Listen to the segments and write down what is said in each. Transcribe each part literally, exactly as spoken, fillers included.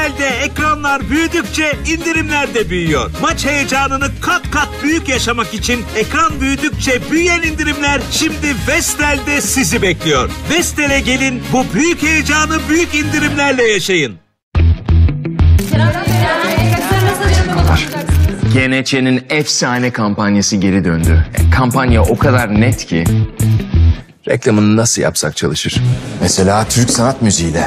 Vestel'de ekranlar büyüdükçe indirimler de büyüyor. Maç heyecanını kat kat büyük yaşamak için ekran büyüdükçe büyüyen indirimler şimdi Vestel'de sizi bekliyor. Vestel'e gelin, bu büyük heyecanı büyük indirimlerle yaşayın. G N Ç'nin efsane kampanyası geri döndü. Kampanya o kadar net ki. Reklamını nasıl yapsak çalışır? Mesela Türk sanat müziğiyle.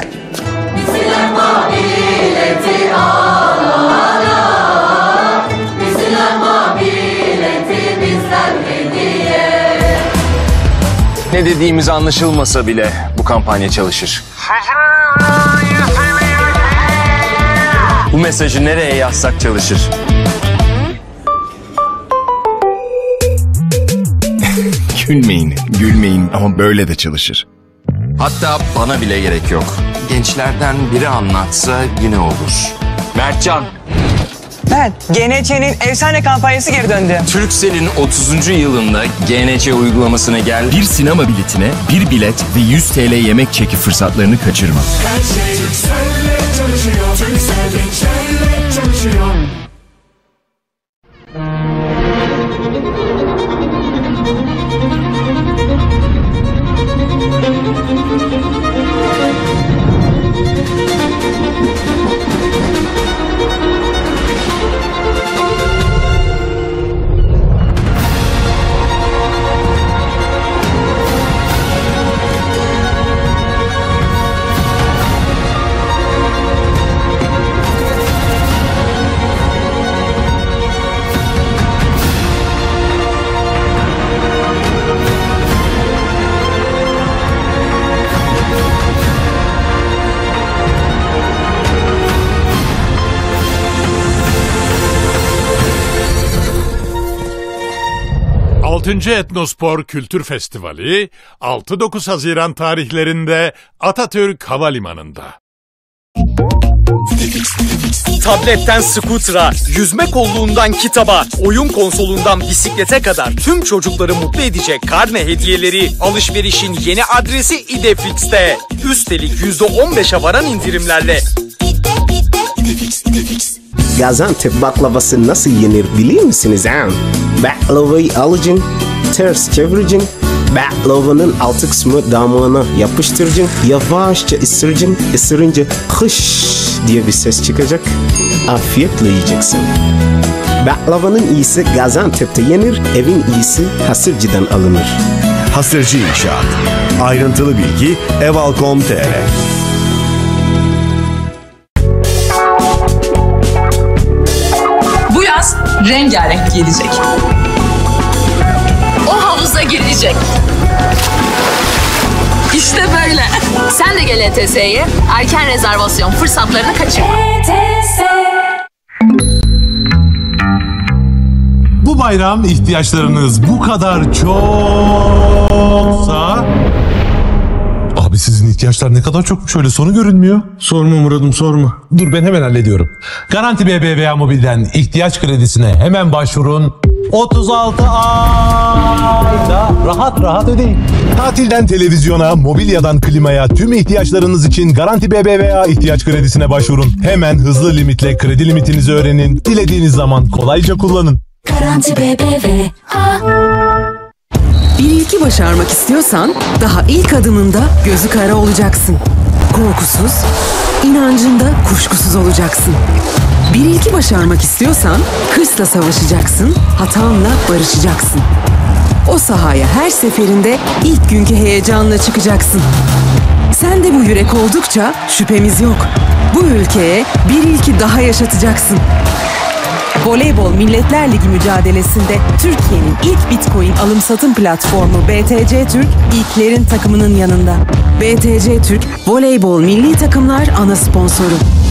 Ne dediğimiz anlaşılmasa bile bu kampanya çalışır. Bu mesajı nereye yazsak çalışır. Gülmeyin, gülmeyin ama böyle de çalışır. Hatta bana bile gerek yok. Gençlerden biri anlatsa yine olur. Mertcan. Ben, G N Ç'nin efsane kampanyası geri döndü. Turkcell'in otuzuncu yılında G N Ç uygulamasına gel. Bir sinema biletine bir bilet ve yüz T L yemek çeki fırsatlarını kaçırma. Her şey Turkcell'le çalışıyor. Turkcell gençlerle çalışıyor. altıncı Etnospor Kültür Festivali altı dokuz Haziran tarihlerinde Atatürk Havalimanı'nda. Tabletten skutura, yüzme kolluğundan kitaba, oyun konsolundan bisiklete kadar tüm çocukları mutlu edecek karne hediyeleri alışverişin yeni adresi İdefix'te. Üstelik yüzde on beşe varan indirimlerle. Gaziantep baklavası nasıl yenir biliyor musunuz ha? Baklavayı alacaksın, ters çevireceksin, baklavanın altı kısmı damağına yapıştıracaksın, yavaşça ısıracaksın, ısırınca hış diye bir ses çıkacak, afiyetle yiyeceksin. Baklavanın iyisi Gaziantep'te yenir, evin iyisi Hasırcı'dan alınır. Hasırcı İnşaat. Ayrıntılı bilgi eval nokta com nokta tr. Bu yaz rengarenk gelecek. O havuza girecek. İşte böyle. Sen de gel E T S'ye. Erken rezervasyon fırsatlarını kaçırma. E T S. Bu bayram ihtiyaçlarınız bu kadar çoksa... Abi sizin ihtiyaçlar ne kadar çokmuş, öyle sonu görünmüyor. Sorma Murat'ım, sorma. Dur ben hemen hallediyorum. Garanti B B V A Mobil'den ihtiyaç kredisine hemen başvurun. otuz altı ayda rahat rahat ödeyin. Tatilden televizyona, mobilyadan klimaya tüm ihtiyaçlarınız için Garanti B B V A ihtiyaç kredisine başvurun. Hemen hızlı limitle kredi limitinizi öğrenin. Dilediğiniz zaman kolayca kullanın. Garanti B B V A. Bir ilki başarmak istiyorsan daha ilk adımında gözü kara olacaksın. Korkusuz, inancında kuşkusuz olacaksın. Bir ilki başarmak istiyorsan hırsla savaşacaksın, hatanla barışacaksın. O sahaya her seferinde ilk günkü heyecanla çıkacaksın. Sen de bu yürek oldukça şüphemiz yok. Bu ülkeye bir ilki daha yaşatacaksın. Voleybol Milletler Ligi mücadelesinde Türkiye'nin ilk Bitcoin alım satım platformu B T C Türk ilklerin takımının yanında. B T C Türk Voleybol Milli Takımlar ana sponsoru.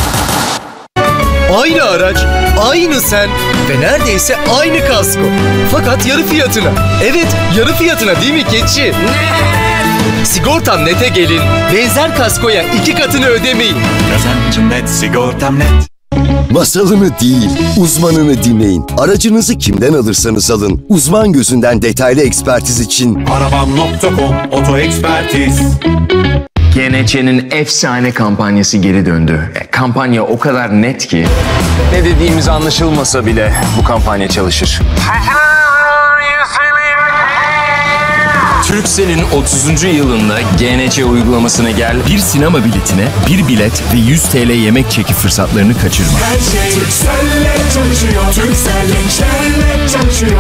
Aynı araç, aynı sen ve neredeyse aynı kasko. Fakat yarı fiyatına. Evet, yarı fiyatına değil mi keçi? Sigortam Net'e gelin. Benzer kaskoya iki katını ödemeyin. Kazancım net, sigortam net. Masalını değil, uzmanını dinleyin. Aracınızı kimden alırsanız alın. Uzman gözünden detaylı ekspertiz için Arabam nokta com Oto Ekspertiz. G N Ç'nin efsane kampanyası geri döndü. E, Kampanya o kadar net ki ne dediğimiz anlaşılmasa bile bu kampanya çalışır. Turkcell'in otuzuncu yılında G N Ç uygulamasına gel. Bir sinema biletine bir bilet ve yüz TL yemek çeki fırsatlarını kaçırma. Her şey Turkcell'le çalışıyor. Turkcell'le çalışıyor.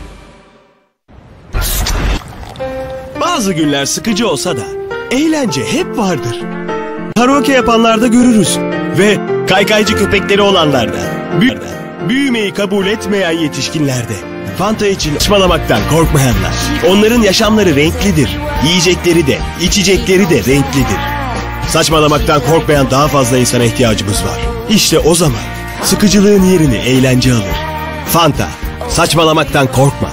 Bazı günler sıkıcı olsa da eğlence hep vardır. Karaoke yapanlarda görürüz ve kaykaycı köpekleri olanlarda, büyü büyümeyi kabul etmeyen yetişkinlerde, Fanta için saçmalamaktan korkmayanlar. Onların yaşamları renklidir. Yiyecekleri de, içecekleri de renklidir. Saçmalamaktan korkmayan daha fazla insana ihtiyacımız var. İşte o zaman sıkıcılığın yerini eğlence alır. Fanta, saçmalamaktan korkma.